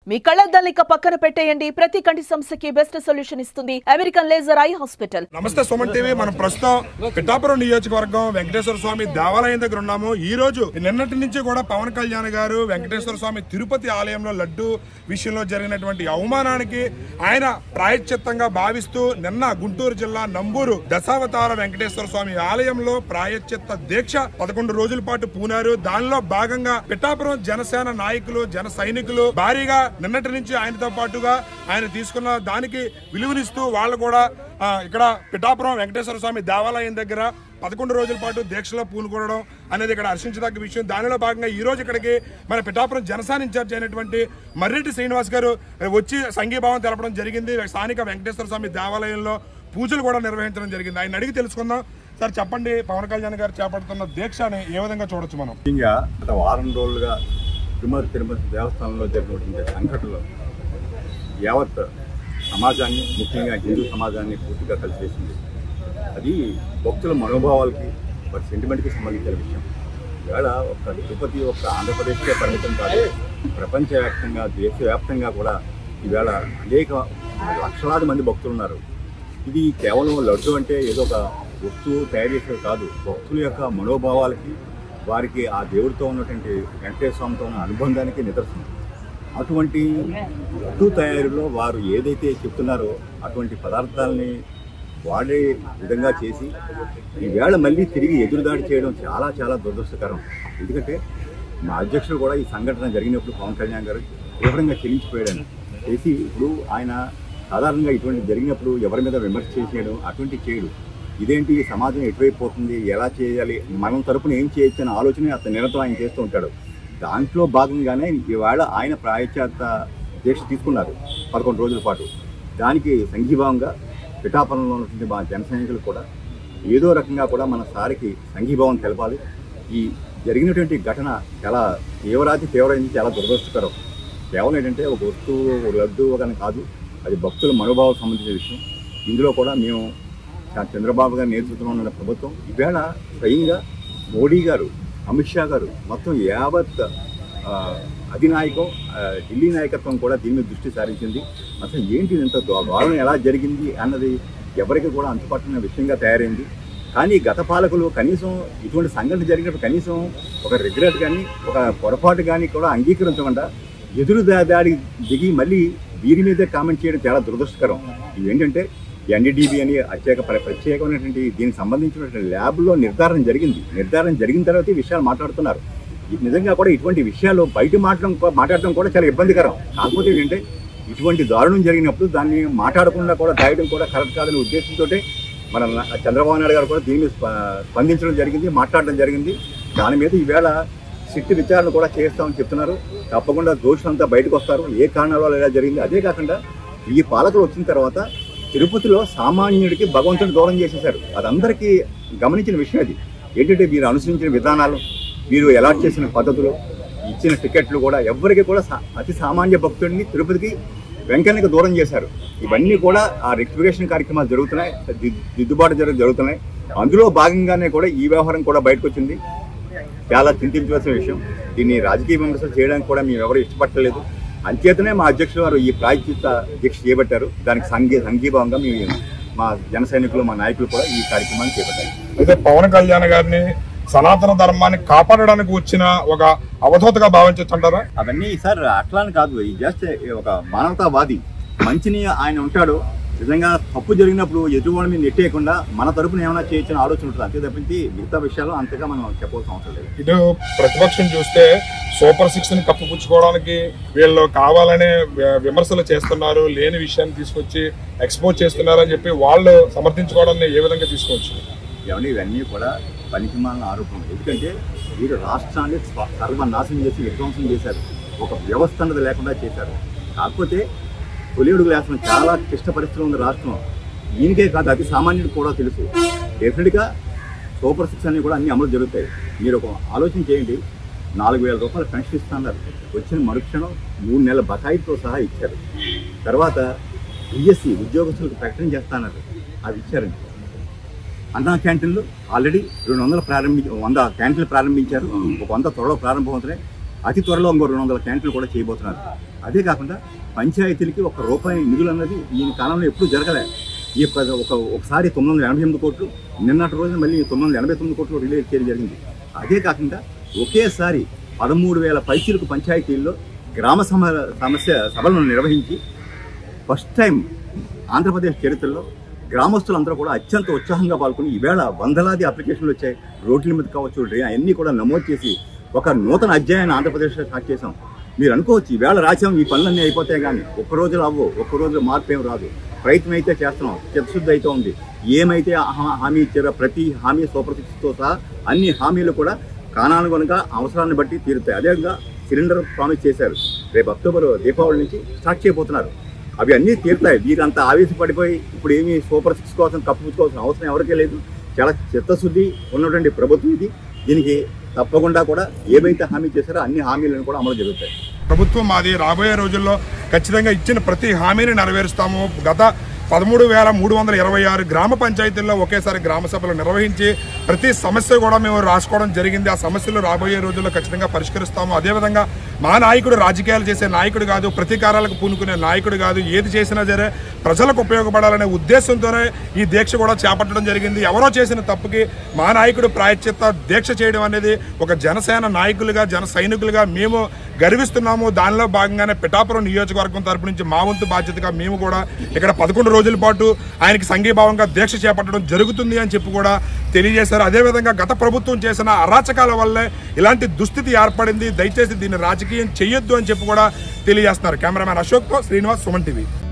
మీ కళ్ళద్దాల్ని పక్కన పెట్టేయండి. ప్రతి కంటి సమస్యకి బెస్ట్ సొల్యూషన్ ఇస్తుంది అమెరికన్ లేజర్ ఐ హాస్పిటల్. నమస్తే సుమన్ టీవీ. మనం ప్రస్తుతం పిఠాపురం నియోజకవర్గం వెంకటేశ్వర స్వామి దేవాలయం దగ్గర ఉన్నాము. ఈ రోజు నిన్నటి నుంచి కూడా పవన్ కళ్యాణ్ గారు వెంకటేశ్వర స్వామి తిరుపతి ఆలయంలో లడ్డు విషయంలో జరిగినటువంటి అవమానానికి ఆయన ప్రాయశ్చిత్తంగా భావిస్తూ నిన్న గుంటూరు జిల్లా నంబూరు దశావతార వెంకటేశ్వర స్వామి ఆలయంలో ప్రాయశ్చిత్త దీక్ష 11 రోజుల పాటు పూనారు. దానిలో భాగంగా పిఠాపురం జనసేన నాయకులు జన సైనికులు భారీగా నిన్నటి నుంచి ఆయనతో పాటుగా ఆయన తీసుకున్న దానికి విలువనిస్తూ వాళ్ళు కూడా ఇక్కడ పిఠాపురం వెంకటేశ్వర స్వామి దేవాలయం దగ్గర 11 రోజుల పాటు దీక్షలో పూనుకోవడం అనేది ఇక్కడ హర్షించదగ్గ విషయం. దానిలో భాగంగా ఈ రోజు ఇక్కడికి మన పిఠాపురం జనసేన ఇన్ఛార్జ్ అయినటువంటి మర్రెడ్డి శ్రీనివాస్ గారు వచ్చి సంఘీభావం తెలపడం జరిగింది. స్థానిక వెంకటేశ్వర స్వామి దేవాలయంలో పూజలు కూడా నిర్వహించడం జరిగింది. ఆయన అడిగి తెలుసుకుందాం. సార్ చెప్పండి, పవన్ కళ్యాణ్ గారు చేపడుతున్న దీక్షని ఏ విధంగా చూడొచ్చు మనం? ముఖ్యంగా గత వారం రోజులుగా తిరుమతి దేవస్థానంలో జరిగినటువంటి సంఘటనలు యావత్ సమాజాన్ని, ముఖ్యంగా హిందూ సమాజాన్ని పూర్తిగా కలిసేసింది. అది భక్తుల మనోభావాలకి, వారి సెంటిమెంట్కి సంబంధించిన విషయం. ఇవాళ ఒక తిరుపతి ఒక ఆంధ్రప్రదేశ్కే పరిమితం కాదు, ప్రపంచవ్యాప్తంగా దేశవ్యాప్తంగా కూడా ఈవేళ అనేక లక్షలాది మంది భక్తులు ఉన్నారు. ఇది కేవలం లడ్డు అంటే ఏదో ఒక వస్తువు తయారు చేసేది కాదు, భక్తుల యొక్క మనోభావాలకి, వారికి ఆ దేవుడితో ఉన్నటువంటి వెంకటేశ్వర స్వామితో ఉన్న అనుబంధానికి నిదర్శనం. అటువంటి లడ్డు తయారీలో వారు ఏదైతే చెప్తున్నారో అటువంటి పదార్థాలని వాడే విధంగా చేసి ఈవేళ మళ్ళీ తిరిగి ఎదురుదాడి చేయడం చాలా చాలా దురదృష్టకరం. ఎందుకంటే మా అధ్యక్షుడు కూడా ఈ సంఘటన జరిగినప్పుడు పవన్ కళ్యాణ్ గారు తీవ్రంగా చెల్లించిపోయాడని చేసి, ఇప్పుడు ఆయన సాధారణంగా ఇటువంటి జరిగినప్పుడు ఎవరి మీద విమర్శ చేసేయడం అటువంటి చేయడు. ఇదేంటి సమాజం ఎటువైపు పోతుంది, ఎలా చేయాలి, మనం తరపున ఏం చేయొచ్చు అనే ఆలోచన అతను నిరంతరం ఆయన చేస్తూ ఉంటాడు. దాంట్లో భాగంగానే ఇవాళ ఆయన ప్రాయశ్చిత్త దీక్ష తీసుకున్నారు 11 రోజుల పాటు. దానికి సంఘీభావంగా పిఠాపురంలో ఉన్నటువంటి మా జన సైనికులు కూడా ఏదో రకంగా కూడా మన సారికి సంఘీభావం తెలపాలి. ఈ జరిగినటువంటి ఘటన చాలా తీవ్రమైంది, చాలా దురదృష్టకరం. కేవలం ఏంటంటే ఒక వస్తువు లడ్డు కానీ కాదు, అది భక్తుల మనోభావం సంబంధించిన విషయం. ఇందులో కూడా మేము చంద్రబాబు గారి నేతృత్వంలో ఉన్న ప్రభుత్వం ఈవేళ స్వయంగా మోడీ గారు, అమిత్ షా గారు, మొత్తం యావత్ అధినాయకం, ఢిల్లీ నాయకత్వం కూడా దీని మీద దృష్టి సారించింది. అసలు ఏంటి ఇంత దారుణం ఎలా జరిగింది అన్నది ఎవరికి కూడా అంతుపట్టిన విషయంగా తయారైంది. కానీ గత పాలకులు కనీసం ఇటువంటి సంఘటన జరిగినప్పుడు కనీసం ఒక రిగ్రెట్ కానీ ఒక పొరపాటు కానీ కూడా అంగీకరించకుండా ఎదురు దాడి దిగి మళ్ళీ వీరి మీదే కామెంట్ చేయడం చాలా దురదృష్టకరం. ఇవేంటంటే ఎన్డీడీబీ అని ప్రత్యేకమైనటువంటి దీనికి సంబంధించినటువంటి ల్యాబ్లో నిర్ధారణ జరిగిన తర్వాత ఈ విషయాలు మాట్లాడుతున్నారు. నిజంగా కూడా ఇటువంటి విషయాలు బయట మాట్లాడటం కూడా చాలా ఇబ్బందికరం. కాకపోతే ఏంటంటే ఇటువంటి దారుణం జరిగినప్పుడు దాన్ని మాట్లాడకుండా కూడా దాయడం కూడా కరెక్ట్ కాదనే ఉద్దేశంతో మన చంద్రబాబు నాయుడు గారు కూడా దీని మీద స్పందించడం జరిగింది, మాట్లాడడం జరిగింది. దాని మీద ఈవేళ సిట్ విచారణ కూడా చేస్తామని చెప్తున్నారు. తప్పకుండా దోషులంతా బయటకు వస్తారు, ఏ కారణాల వల్ల ఎలా జరిగింది. అదే కాకుండా ఈ పాలకులు వచ్చిన తర్వాత తిరుపతిలో సామాన్యుడికి భగవంతుడు దూరం చేసేశారు. అదందరికీ గమనించిన విషయం. అది ఏంటంటే మీరు అనుసరించిన విధానాలు, మీరు అలాట్ చేసిన పద్ధతులు, ఇచ్చిన టికెట్లు కూడా ఎవరికి కూడా అతి సామాన్య భక్తుడిని తిరుపతికి వెంకన్నకి దూరం చేశారు. ఇవన్నీ కూడా ఆ రెక్టిఫికేషన్ కార్యక్రమాలు జరుగుతున్నాయి, దిద్దుబాటు జరుగుతున్నాయి. అందులో భాగంగానే కూడా ఈ వ్యవహారం కూడా బయటకు వచ్చింది. చాలా చింతించవలసిన విషయం. దీన్ని రాజకీయ విమర్శలు చేయడానికి కూడా మేము ఎవరు ఇష్టపడలేదు. అంచేతనే మా అధ్యక్షులు వారు ఈ ప్రాయశ్చిత్త దీక్ష చేపట్టారు. దానికి సంఘీభావంగా మేము మా జన సైనికులు, మా నాయకులు కూడా ఈ కార్యక్రమాన్ని చేపట్టారు. అయితే పవన్ కళ్యాణ్ గారిని సనాతన ధర్మాన్ని కాపాడడానికి వచ్చిన ఒక అవధూతగా భావించంటారా? అవన్నీ సార్ అట్లా అని కాదు, ఈ జస్ట్ ఒక మానవతావాది. మంచిని ఆయన ఉంటాడు. నిజంగా తప్పు జరిగినప్పుడు ఎదురువాడి మీద నెట్టేయకుండా మన తరపున ఏమైనా చేయొచ్చిన ఆలోచన ఉంటుంది. అంతే తప్పించి మిగతా విషయాలు అంతగా మనం చెప్పవలసిన అవసరం లేదు. ఇటు ప్రతిపక్షం చూస్తే సూపర్ 6 ని కప్పిపుచ్చుకోవడానికి వీళ్ళు కావాలనే విమర్శలు చేస్తున్నారు, లేని విషయాన్ని తీసుకొచ్చి ఎక్స్పోజ్ చేస్తున్నారు అని చెప్పి వాళ్ళు సమర్థించుకోవడాన్ని ఏ విధంగా తీసుకోవచ్చు? ఇవన్నీ కూడా పనికిమాలిన ఆరోపణలు. ఎందుకంటే వీరు రాష్ట్రాన్ని సర్వనాశనం చేసి విధ్వంసం చేశారు, ఒక వ్యవస్థ అన్నది లేకుండా చేశారు. కాకపోతే తొలిడుగు వేసిన చాలా క్లిష్ట పరిస్థితులు ఉంది రాష్ట్రం. దీనికే కాదు, అతి సామాన్యుడికి కూడా తెలుసు. డెఫినెట్గా సూపర్ 6 అన్నీ కూడా అన్ని అమలు జరుగుతాయి. మీరు ఒక ఆలోచన చేయండి, 4,000 రూపాయలు పెన్షన్ ఇస్తున్నారు. వచ్చిన మరుక్షణం 3 నెలల బకాయితో సహా ఇచ్చారు. తర్వాత బిఎస్సి ఉద్యోగస్తులకు ప్రకటన చేస్తున్నారు, అది ఇచ్చారండి. అన్నా క్యాంటీన్లు ఆల్రెడీ 100 క్యాంటీన్లు ప్రారంభించారు. ఒక 100 త్వరలో ప్రారంభమవుతున్నాయి. అతి త్వరలో ఇంకో 200 క్యాంటీన్లు కూడా చేయబోతున్నారు. అదే కాకుండా పంచాయతీలకి ₹1 నిధులు అన్నది ఈయన కాలంలో ఎప్పుడూ జరగలే. ఈ ఒకసారి 988 కోట్లు, నిన్నటి రోజున మళ్ళీ 989 కోట్లు రిలీజ్ చేయడం జరిగింది. అదే కాకుండా ఒకేసారి 13,000 పైచీలకు పంచాయతీల్లో గ్రామ సమస్య సభలను నిర్వహించి ఫస్ట్ టైం ఆంధ్రప్రదేశ్ చరిత్రలో గ్రామస్తులందరూ కూడా అత్యంత ఉత్సాహంగా పాల్గొని ఈవేళ వందలాది అప్లికేషన్లు వచ్చాయి. రోడ్ల మీద కావచ్చు, అవన్నీ కూడా నమోదు చేసి ఒక నూతన అధ్యాయాన్ని ఆంధ్రప్రదేశ్లో స్టార్ట్ చేసాం. మీరు అనుకోవచ్చు ఈవేళ రాసాం, ఈ పనులన్నీ అయిపోతాయి, కానీ ఒక్కరోజు అవ్వవు, ఒక్కరోజు మార్పు ఏం రాదు. ప్రయత్నం అయితే చేస్తున్నాం, చిత్తశుద్ధి అయితే ఉంది. ఏమైతే హామీ ఇచ్చారో ప్రతి హామీ సూపర్ సిక్స్తో సహా అన్ని హామీలు కూడా కాలానుగుణంగా అవసరాన్ని బట్టి తీరుతాయి. అదేవిధంగా సిలిండర్ ప్రామిస్ చేశారు, రేపు అక్టోబర్ దీపావళి నుంచి స్టార్ట్ చేయబోతున్నారు. అవి అన్నీ తీరుతాయి. వీరంతా ఆవేశపడిపోయి ఇప్పుడు ఏమీ సూపర్ సిక్స్ కోసం కప్పుకోవాల్సిన అవసరం ఎవరికీ లేదు. చాలా చిత్తశుద్ధి ఉన్నటువంటి ప్రభుత్వం ఇది. దీనికి తప్పకుండా కూడా ఏవైతే హామీ చేశారో అన్ని హామీలను కూడా అమలు జరుగుతాయి. ప్రభుత్వం మాది, రాబోయే రోజుల్లో ఖచ్చితంగా ఇచ్చిన ప్రతి హామీని నెరవేరుస్తాము. గత 13,326 గ్రామ పంచాయతీల్లో ఒకేసారి గ్రామ సభలు నిర్వహించి ప్రతి సమస్య కూడా మేము రాసుకోవడం జరిగింది. ఆ సమస్యలు రాబోయే రోజుల్లో ఖచ్చితంగా పరిష్కరిస్తాము. అదేవిధంగా మా నాయకుడు రాజకీయాలు చేసే నాయకుడు కాదు, ప్రతీకారాలకు పూనుకునే నాయకుడు కాదు. ఏది చేసినా సరే ప్రజలకు ఉపయోగపడాలనే ఉద్దేశంతోనే ఈ దీక్ష కూడా చేపట్టడం జరిగింది. ఎవరో చేసిన తప్పుకి మా నాయకుడు ప్రాయశ్చిత్త దీక్ష చేయడం అనేది ఒక జనసేన నాయకులుగా, జన సైనికులుగా మేము గర్విస్తున్నాము. దానిలో భాగంగానే పిఠాపురం నియోజకవర్గం తరపు నుంచి మా వంతు బాధ్యతగా మేము కూడా ఇక్కడ 11 రోజుల పాటు ఆయనకి సంఘీభావంగా దీక్ష చేపట్టడం జరుగుతుంది అని చెప్పి కూడా తెలియజేశారు. అదేవిధంగా గత ప్రభుత్వం చేసిన అరాచకాల వల్లే ఇలాంటి దుస్థితి ఏర్పడింది, దయచేసి దీన్ని రాజకీయం చేయొద్దు అని చెప్పి కూడా తెలియజేస్తున్నారు. కెమెరామ్యాన్ అశోక్తో శ్రీనివాస్, సుమన్ టీవీ.